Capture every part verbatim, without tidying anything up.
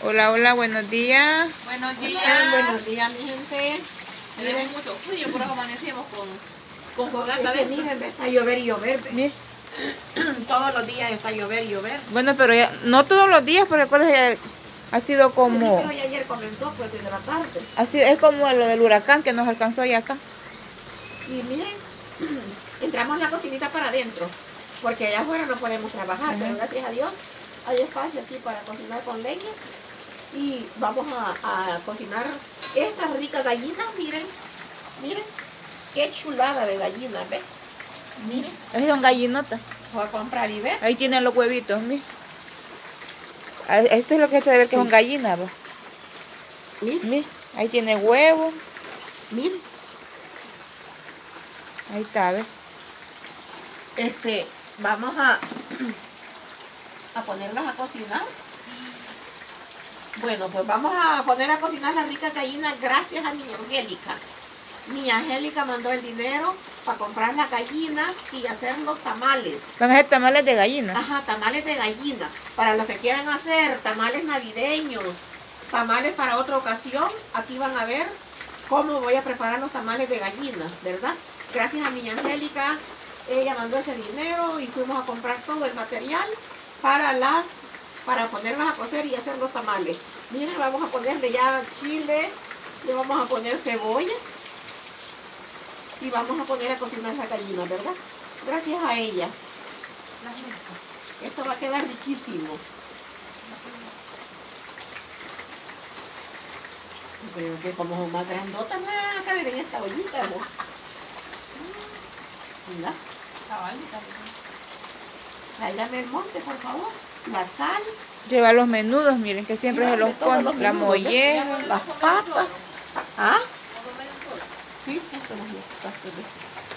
Hola, hola, buenos días. Buenos días. Hola, buenos días, mi gente. Tenemos mucho frío, por eso amanecimos con, con fogata Es que dentro. miren, ve, está a llover y llover. ve. Mire. Todos los días está a llover y llover. Bueno, pero ya, no todos los días, pero recuerda que ha sido como, Pero ya ayer comenzó, pues, desde la tarde. así es como lo del huracán que nos alcanzó allá acá. Y miren, entramos la cocinita para adentro, porque allá afuera no podemos trabajar, pero gracias a Dios hay espacio aquí para cocinar con leña. Y vamos a, a cocinar estas ricas gallinas, miren, miren, qué chulada de gallinas, ¿ves? Miren, Esas son gallinotas. voy a comprar y ver. Ahí tienen los huevitos, mire. Ah, esto es lo que he hecho de ver que Sí. son gallinas, ¿va? Miren, Mire, ahí tiene huevo. miren, Ahí está, ¿ves? este, vamos a, a ponerlas a cocinar. Bueno, pues vamos a poner a cocinar las ricas gallinas gracias a Niña Angélica. Niña Angélica mandó el dinero para comprar las gallinas y hacer los tamales. Van a ser tamales de gallina. Ajá, tamales de gallina. Para los que quieran hacer tamales navideños, tamales para otra ocasión, aquí van a ver cómo voy a preparar los tamales de gallina, ¿verdad? Gracias a Niña Angélica, ella mandó ese dinero y fuimos a comprar todo el material para la, para ponerlas a cocer y hacer los tamales. Miren, vamos a ponerle ya chile, le vamos a poner cebolla y vamos a poner a cocinar la gallina, ¿verdad? Gracias a ella. Esto va a quedar riquísimo. Creo que como son más grandotas, no van a caber en esta ollita, ¿no? Mira, tráigame el monte, por favor. La sal, Lleva los menudos, miren, que siempre se los Llévame todos ponen. los La menudos, ¿ves? molleja. las papas. ¿Ah? Sí, esto no es las papas, ¿ves?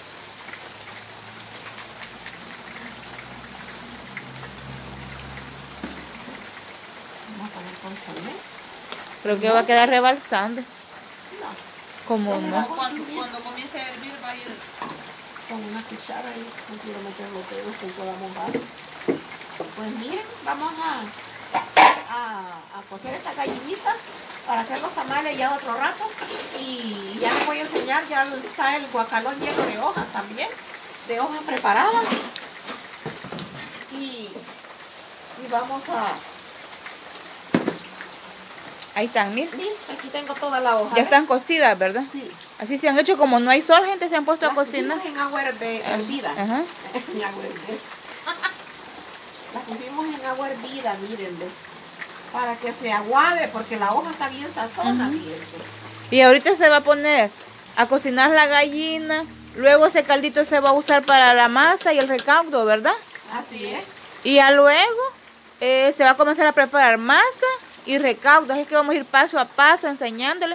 Vamos a poner consomé. Creo que va a quedar rebalsando. No. Como Vamos a no. Cuando, cuando comience a hervir va a ir. Con una cuchara ahí, no quiero meter los dedos que pueda mojar. Pues miren, vamos a, a, a cocer estas gallinitas para hacer los tamales ya otro rato. Y ya les voy a enseñar, ya está el guacalón lleno de hojas también, de hojas preparadas. Y, y vamos a... Ahí están, miren. Miren, aquí tengo toda la hoja. Ya ¿ves? están cocidas, ¿verdad? Sí. Así se han hecho, como no hay sol, gente, se han puesto a Las cocinar. pusimos en agua herve- hervida. Ajá. En agua hervida. Las pusimos en agua hervida, miren, ¿ves? Para que se aguade, porque la hoja está bien sazona, fíjense. Y ahorita se va a poner a cocinar la gallina. Luego ese caldito se va a usar para la masa y el recaudo, ¿verdad? Así es. Y ya luego eh, se va a comenzar a preparar masa y recaudo. Así que vamos a ir paso a paso enseñándole.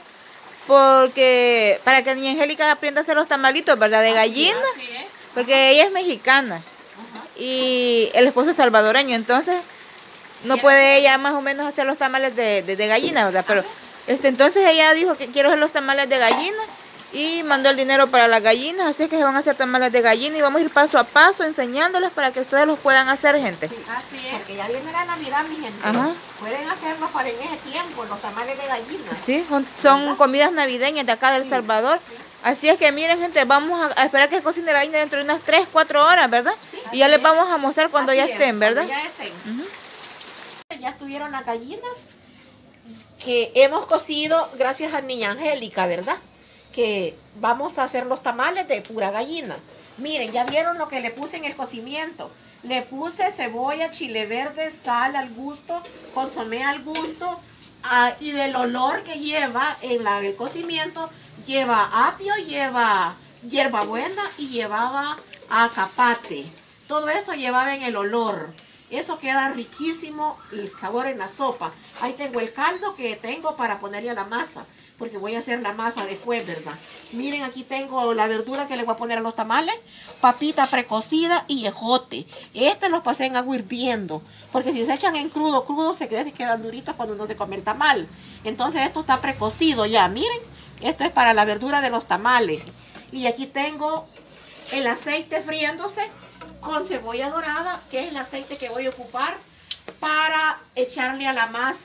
Porque para que Niña Angélica aprenda a hacer los tamalitos, ¿verdad? De gallina. Así es. Porque ella es mexicana. Ajá. Y el esposo es salvadoreño. Entonces no puede ella más o menos hacer los tamales de, de, de gallina, ¿verdad? Pero este entonces ella dijo que quiero hacer los tamales de gallina. Y mandó el dinero para las gallinas, así es que se van a hacer tamales de gallina y vamos a ir paso a paso enseñándoles para que ustedes los puedan hacer, gente. Sí, Así es. porque ya viene la Navidad, mi gente. Ajá. Pueden hacerlo para en ese tiempo, los tamales de gallina. Sí, son, son comidas navideñas de acá del Sí. Salvador. Así es que miren, gente, vamos a, a esperar que cocine la gallina dentro de unas tres, cuatro horas, ¿verdad? Y ya así les es. vamos a mostrar cuando Así ya es, estén, ¿verdad? cuando ya estén. Ujú. Ya estuvieron las gallinas que hemos cocido gracias a Niña Angélica, ¿verdad? Que vamos a hacer los tamales de pura gallina. Miren, ya vieron lo que le puse en el cocimiento. Le puse cebolla, chile verde, sal al gusto, consomé al gusto. Ah, y del olor que lleva en la, el cocimiento, lleva apio, lleva hierbabuena y llevaba acapate. Todo eso llevaba en el olor. Eso queda riquísimo, el sabor en la sopa. Ahí tengo el caldo que tengo para ponerle a la masa, porque voy a hacer la masa después, ¿verdad? Miren, aquí tengo la verdura que le voy a poner a los tamales, papita precocida y ejote. Este los pasé en agua hirviendo, porque si se echan en crudo, crudo se quedan, quedan duritos cuando uno se come el tamal. Entonces esto está precocido ya, miren. Esto es para la verdura de los tamales. Y aquí tengo el aceite friéndose con cebolla dorada, que es el aceite que voy a ocupar para echarle a la masa.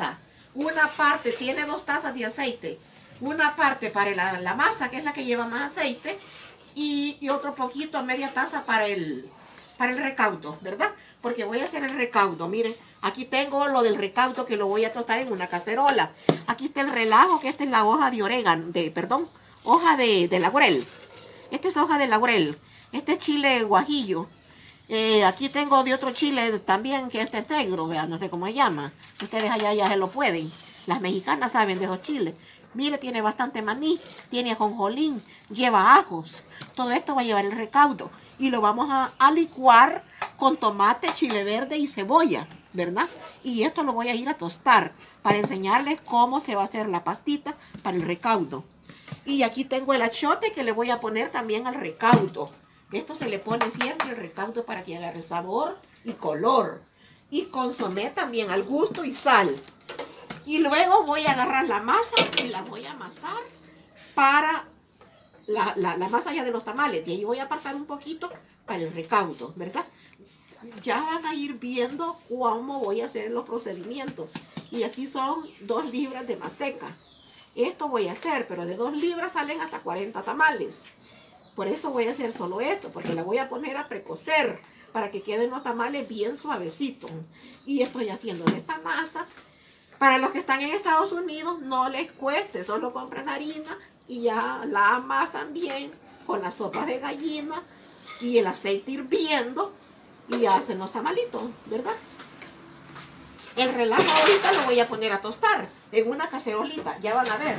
una parte tiene dos tazas de aceite, una parte para la, la masa, que es la que lleva más aceite, y, y otro poquito, media taza para el, para el recaudo, ¿verdad? Porque voy a hacer el recaudo. Miren, aquí tengo lo del recaudo que lo voy a tostar en una cacerola. Aquí está el relajo, que esta es la hoja de orégano, de, perdón, hoja de, de laurel. Esta es hoja de laurel. Este es chile guajillo. Eh, aquí tengo de otro chile también, que este es negro, vean, no sé cómo se llama. Ustedes allá ya se lo pueden. Las mexicanas saben de esos chiles. Mire, tiene bastante maní, tiene ajonjolín, lleva ajos. Todo esto va a llevar el recaudo. Y lo vamos a, a licuar con tomate, chile verde y cebolla, ¿verdad? Y esto lo voy a ir a tostar para enseñarles cómo se va a hacer la pastita para el recaudo. Y aquí tengo el achiote que le voy a poner también al recaudo. Esto se le pone siempre el recaudo para que agarre sabor y color. Y consomé también al gusto y sal. Y luego voy a agarrar la masa y la voy a amasar para la, la, la masa ya de los tamales. Y ahí voy a apartar un poquito para el recaudo, ¿verdad? Ya van a ir viendo cómo voy a hacer los procedimientos. Y aquí son dos libras de maseca. Esto voy a hacer, pero de dos libras salen hasta cuarenta tamales. Por eso voy a hacer solo esto, porque la voy a poner a precocer para que queden los tamales bien suavecitos. Y estoy haciendo de esta masa. Para los que están en Estados Unidos, no les cueste, solo compran harina y ya la amasan bien con la sopa de gallina y el aceite hirviendo y hacen los tamalitos, ¿verdad? El relajo ahorita lo voy a poner a tostar en una cacerolita, ya van a ver.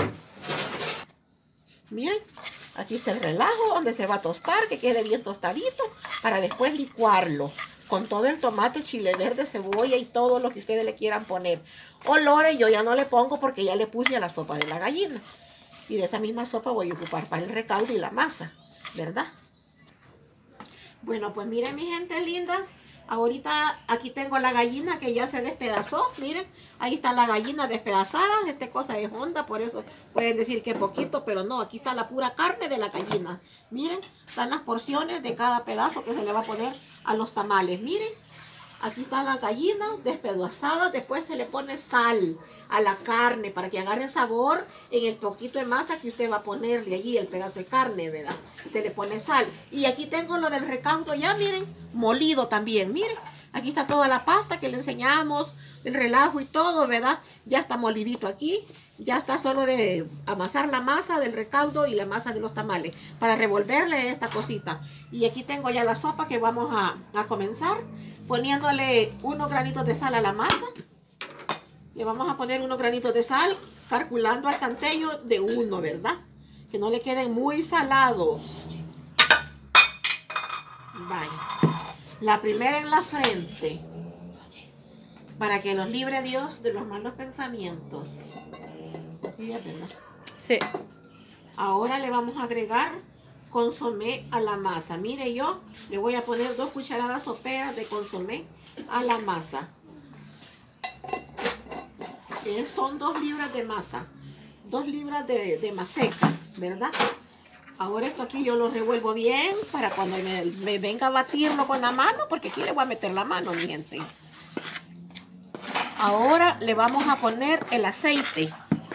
Miren, aquí está el relajo donde se va a tostar, que quede bien tostadito, para después licuarlo con todo el tomate, chile verde, cebolla y todo lo que ustedes le quieran poner. Olores yo ya no le pongo porque ya le puse a la sopa de la gallina. Y de esa misma sopa voy a ocupar para el recaudo y la masa, ¿verdad? Bueno, pues miren mi gente lindas. Ahorita aquí tengo la gallina que ya se despedazó. Miren, ahí está la gallina despedazada. Esta cosa es honda, por eso pueden decir que poquito, pero no. Aquí está la pura carne de la gallina. Miren, están las porciones de cada pedazo que se le va a poner a los tamales. Miren, aquí está la gallina despedazada. Después se le pone sal a la carne para que agarre sabor en el poquito de masa que usted va a ponerle allí, el pedazo de carne, ¿verdad? Se le pone sal. Y aquí tengo lo del recaudo ya, miren, molido también, miren. Aquí está toda la pasta que le enseñamos, el relajo y todo, ¿verdad? Ya está molidito aquí. Ya está solo de amasar la masa del recaudo y la masa de los tamales para revolverle esta cosita. Y aquí tengo ya la sopa que vamos a, a comenzar poniéndole unos granitos de sal a la masa. Le vamos a poner unos granitos de sal, calculando al tantello de uno, ¿verdad? Que no le queden muy salados. Vaya. La primera en la frente, para que los libre Dios de los malos pensamientos. Sí, es verdad. Sí. Ahora le vamos a agregar consomé a la masa. Mire, yo le voy a poner dos cucharadas soperas de consomé a la masa. Que son dos libras de masa, dos libras de, de maseca, ¿verdad? Ahora esto aquí yo lo revuelvo bien para cuando me, me venga a batirlo con la mano, porque aquí le voy a meter la mano, mi gente. Ahora le vamos a poner el aceite.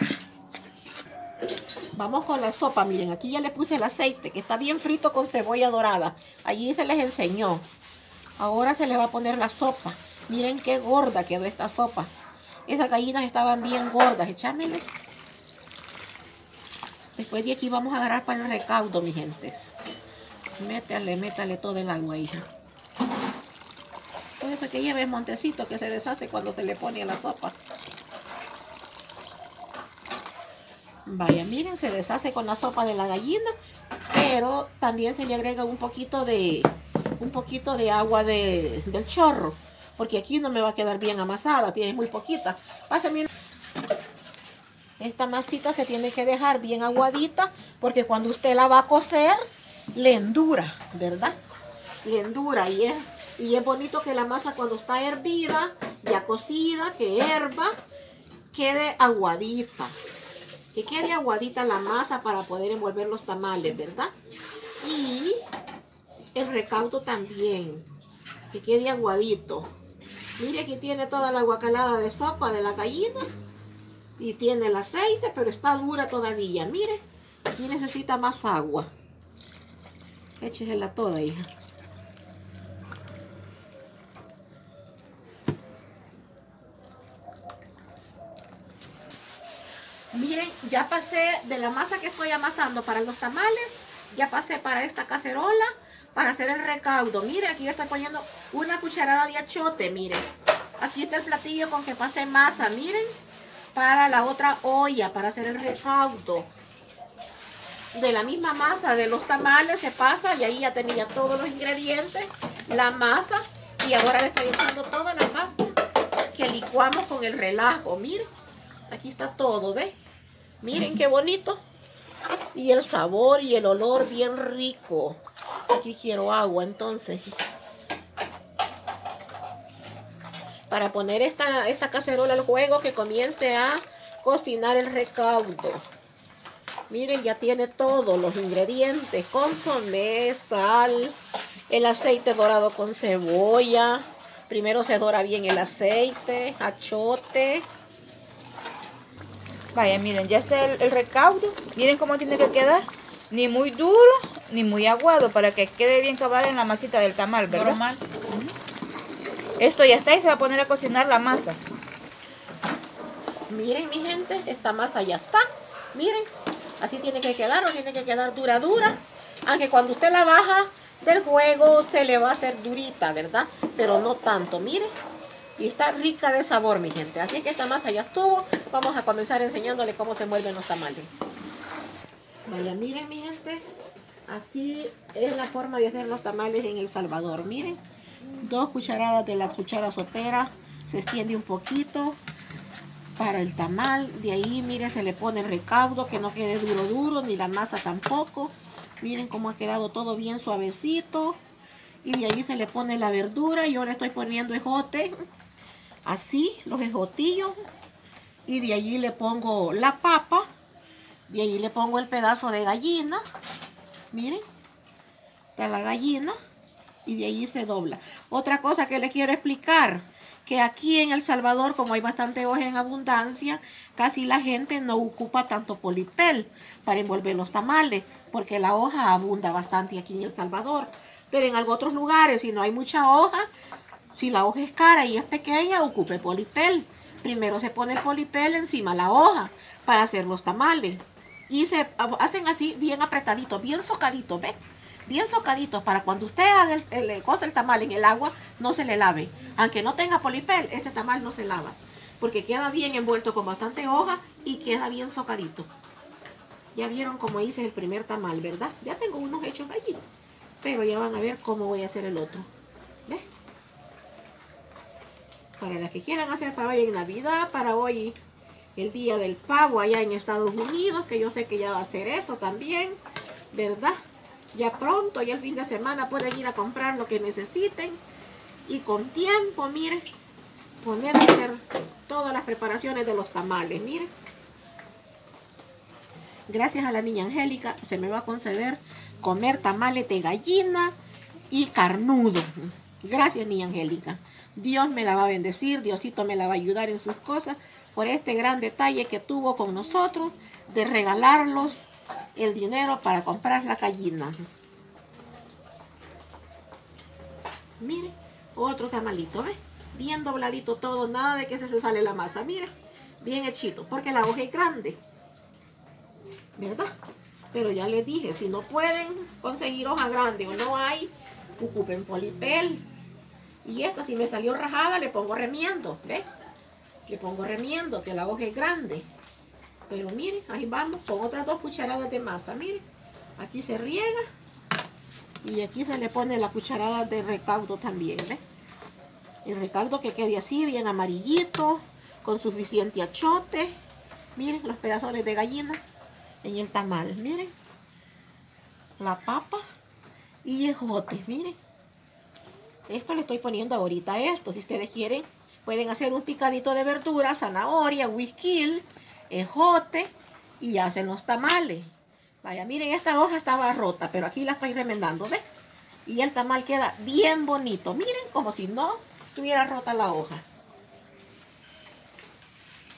Vamos con la sopa, miren, aquí ya le puse el aceite, que está bien frito con cebolla dorada. Allí se les enseñó. Ahora se le va a poner la sopa. Miren qué gorda quedó esta sopa. Esas gallinas estaban bien gordas, échamele. Después de aquí vamos a agarrar para el recaudo, mi gentes. Métale, métale todo el agua, hija. Todo eso que lleve el montecito que se deshace cuando se le pone a la sopa. Vaya, miren, se deshace con la sopa de la gallina, pero también se le agrega un poquito de, un poquito de agua de, del chorro. Porque aquí no me va a quedar bien amasada, tiene muy poquita. Pásame. Esta masita se tiene que dejar bien aguadita, porque cuando usted la va a cocer, le endura, ¿verdad? Le endura y es, y es bonito que la masa cuando está hervida, ya cocida, que herva, quede aguadita. Que quede aguadita la masa para poder envolver los tamales, ¿verdad? Y el recaudo también, que quede aguadito. Mire, aquí tiene toda la guacalada de sopa de la gallina. Y tiene el aceite, pero está dura todavía. Mire, aquí necesita más agua. Échesela toda, hija. Miren, ya pasé de la masa que estoy amasando para los tamales, ya pasé para esta cacerola para hacer el recaudo. Mire, aquí estoy poniendo una cucharada de achote, miren. Aquí está el platillo con que pasé masa, miren, para la otra olla, para hacer el recaudo. De la misma masa de los tamales se pasa y ahí ya tenía todos los ingredientes, la masa, y ahora le estoy echando toda la pasta que licuamos con el relajo. Miren, aquí está todo, ¿ves? Miren qué bonito. Y el sabor y el olor bien rico. Aquí quiero agua entonces. Para poner esta, esta cacerola al juego, que comience a cocinar el recaudo. Miren, ya tiene todos los ingredientes. Consomé, sal, el aceite dorado con cebolla. Primero se dora bien el aceite, achote. Vaya, miren, ya está el, el recaudo. Miren cómo tiene que quedar. Ni muy duro, ni muy aguado, para que quede bien cabal en la masita del tamal, ¿verdad? Normal. Uh-huh. Esto ya está y se va a poner a cocinar la masa. Miren, mi gente, esta masa ya está. Miren, así tiene que quedar, o tiene que quedar dura, dura. Aunque cuando usted la baja del juego se le va a hacer durita, ¿verdad? Pero no tanto, miren. Y está rica de sabor, mi gente. Así que esta masa ya estuvo. Vamos a comenzar enseñándole cómo se mueven los tamales. Vaya, miren, mi gente. Así es la forma de hacer los tamales en El Salvador. Miren, dos cucharadas de la cuchara sopera. Se extiende un poquito para el tamal. De ahí, miren, se le pone el recaudo, que no quede duro, duro, ni la masa tampoco. Miren cómo ha quedado todo bien suavecito. Y de ahí se le pone la verdura. Yo le estoy poniendo ejote. Así, los ejotillos. Y de allí le pongo la papa. De allí le pongo el pedazo de gallina. Miren. Está la gallina. Y de allí se dobla. Otra cosa que le quiero explicar. Que aquí en El Salvador, como hay bastante hoja en abundancia, casi la gente no ocupa tanto polipel para envolver los tamales. Porque la hoja abunda bastante aquí en El Salvador. Pero en otros lugares, si no hay mucha hoja, si la hoja es cara y es pequeña, ocupe polipel. Primero se pone el polipel encima de la hoja para hacer los tamales. Y se hacen así bien apretaditos, bien socaditos, ¿ves? Bien socaditos, para cuando usted haga el, el, cosa el tamal en el agua, no se le lave. Aunque no tenga polipel, este tamal no se lava. Porque queda bien envuelto con bastante hoja y queda bien socadito. Ya vieron cómo hice el primer tamal, ¿verdad? Ya tengo unos hechos allí. Pero ya van a ver cómo voy a hacer el otro. ¿Ves? Para las que quieran hacer pavo en Navidad, para hoy, el día del pavo allá en Estados Unidos, que yo sé que ya va a hacer eso también, ¿verdad? Ya pronto, ya el fin de semana pueden ir a comprar lo que necesiten. Y con tiempo, miren, poner a hacer todas las preparaciones de los tamales, miren. Gracias a la niña Angélica se me va a conceder comer tamales de gallina y carnudo. Gracias, niña Angélica. Dios me la va a bendecir, Diosito me la va a ayudar en sus cosas por este gran detalle que tuvo con nosotros de regalarlos el dinero para comprar la gallina. Miren, otro tamalito, ¿ves? Bien dobladito todo, nada de que se, se sale la masa, miren, bien hechito, porque la hoja es grande, ¿verdad? Pero ya les dije, si no pueden conseguir hoja grande o no hay, ocupen polipel. Y esta, si me salió rajada, le pongo remiendo, ¿ves? Le pongo remiendo, que la hoja es grande. Pero miren, ahí vamos, con otras dos cucharadas de masa, miren. Aquí se riega. Y aquí se le pone la cucharada de recaudo también, ¿ves? El recaudo que quede así, bien amarillito, con suficiente achote. Miren, los pedazos de gallina en el tamal, miren. La papa y ejote, miren. Esto le estoy poniendo ahorita a esto. Si ustedes quieren, pueden hacer un picadito de verdura, zanahoria, whisky, ejote y hacen los tamales. Vaya, miren, esta hoja estaba rota, pero aquí la estoy remendando, ¿ves? Y el tamal queda bien bonito. Miren, como si no estuviera rota la hoja. ¿Ves?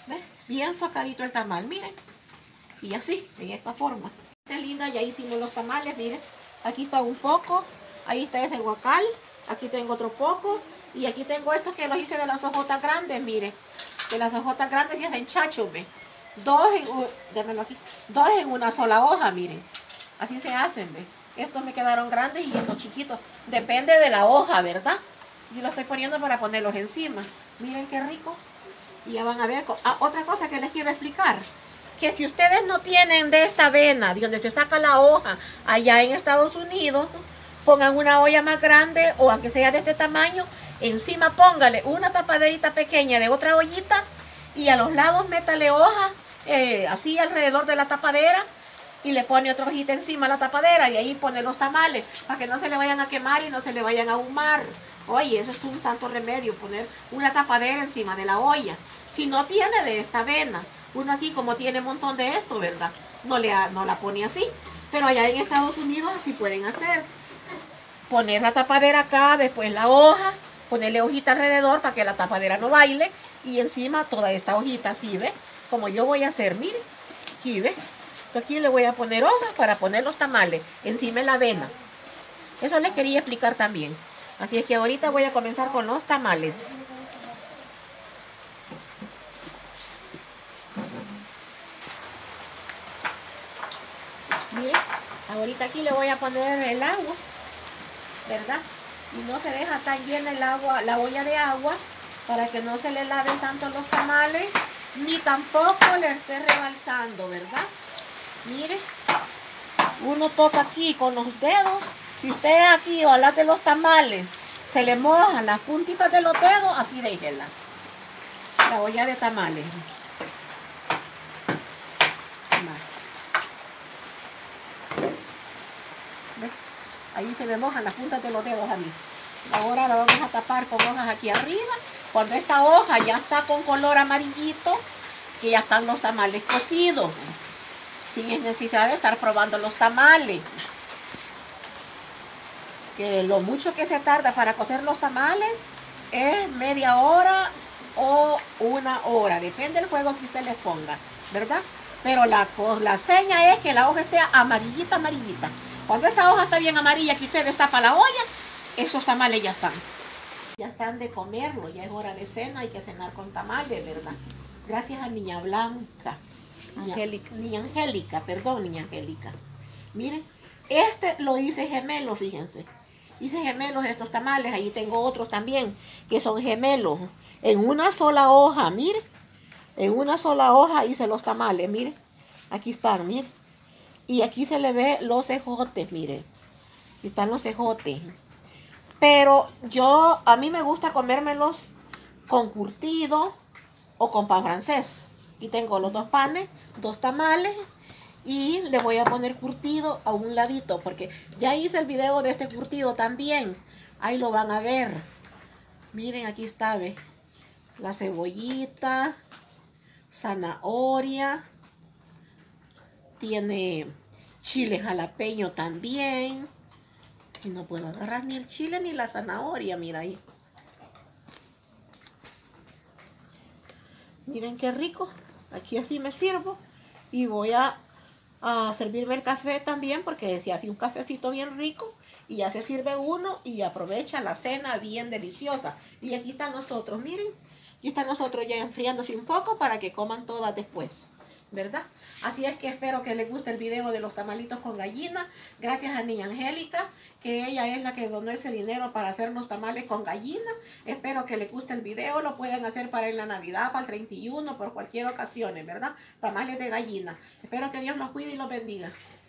bien socadito el tamal, miren. Y así, en esta forma. Esta linda, ya hicimos los tamales, miren. Aquí está un poco, ahí está ese guacal, aquí tengo otro poco. Y aquí tengo estos que los hice de las hojotas grandes, miren. De las hojotas grandes y hacen chachos, ¿ven? Dos en, démelo aquí, dos en una sola hoja, miren. Así se hacen, ¿ven? Estos me quedaron grandes y estos chiquitos. Depende de la hoja, ¿verdad? Y los estoy poniendo para ponerlos encima. Miren qué rico. Y ya van a ver. Ah, otra cosa que les quiero explicar. Que si ustedes no tienen de esta avena, de donde se saca la hoja, allá en Estados Unidos, pongan una olla más grande o aunque sea de este tamaño. Encima póngale una tapaderita pequeña de otra ollita y a los lados métale hoja, eh, así alrededor de la tapadera. Y le pone otra hojita encima a la tapadera y ahí pone los tamales para que no se le vayan a quemar y no se le vayan a ahumar. Oye, ese es un santo remedio, poner una tapadera encima de la olla. Si no tiene de esta avena, uno aquí como tiene un montón de esto, ¿verdad? No, le, no la pone así. Pero allá en Estados Unidos así pueden hacer. Poner la tapadera acá, después la hoja, ponerle hojita alrededor para que la tapadera no baile. Y encima toda esta hojita así, ¿ve? Como yo voy a hacer, miren, aquí, ¿ve? Aquí le voy a poner hoja para poner los tamales encima de la avena. Eso les quería explicar también. Así es que ahorita voy a comenzar con los tamales. Miren, ahorita aquí le voy a poner el agua, ¿verdad? Y no se deja tan llena el agua, la olla de agua, para que no se le laven tanto los tamales, ni tampoco le esté rebalsando, ¿verdad? Mire, uno toca aquí con los dedos. Si usted aquí o al lado de los tamales se le mojan las puntitas de los dedos, así déjela. La olla de tamales. ¿Ve? Ahí se me mojan las puntas de los dedos a mí. Ahora la vamos a tapar con hojas aquí arriba. Cuando esta hoja ya está con color amarillito, que ya están los tamales cocidos. Sin necesidad de estar probando los tamales. Que lo mucho que se tarda para cocer los tamales es media hora o una hora. Depende del juego que usted les ponga, ¿verdad? Pero la, la seña es que la hoja esté amarillita, amarillita. Cuando esta hoja está bien amarilla, que usted destapa la olla, esos tamales ya están. Ya están de comerlo, ya es hora de cena, hay que cenar con tamales, ¿verdad? Gracias a Niña Blanca. Angélica. Niña Angélica, perdón, Niña Angélica. Miren, este lo hice gemelos, fíjense. Hice gemelos estos tamales, ahí tengo otros también que son gemelos. En una sola hoja, miren. En una sola hoja hice los tamales, miren. Aquí están, miren. Y aquí se le ve los ejotes, miren. Aquí están los ejotes. Pero yo, a mí me gusta comérmelos con curtido o con pan francés. Y tengo los dos panes, dos tamales y le voy a poner curtido a un ladito porque ya hice el video de este curtido también. Ahí lo van a ver. Miren, aquí está, ¿ve? La cebollita, zanahoria, tiene chile jalapeño también. Y no puedo agarrar ni el chile ni la zanahoria, mira ahí. Miren qué rico. Aquí así me sirvo y voy a, a servirme el café también porque se hace un cafecito bien rico y ya se sirve uno y aprovecha la cena bien deliciosa. Y aquí están nosotros, miren, aquí están nosotros ya enfriándose un poco para que coman todas después, ¿verdad? Así es que espero que les guste el video de los tamalitos con gallina. Gracias a Niña Angélica, que ella es la que donó ese dinero para hacer los tamales con gallina. Espero que les guste el video. Lo pueden hacer para en la Navidad, para el treinta y uno, por cualquier ocasión, ¿verdad? Tamales de gallina. Espero que Dios los cuide y los bendiga.